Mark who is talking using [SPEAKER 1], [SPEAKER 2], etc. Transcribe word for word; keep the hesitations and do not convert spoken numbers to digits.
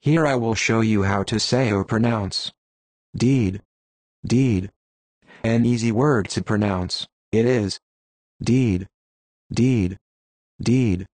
[SPEAKER 1] Here I will show you how to say or pronounce deed, deed. An easy word to pronounce. It is deed, deed, deed.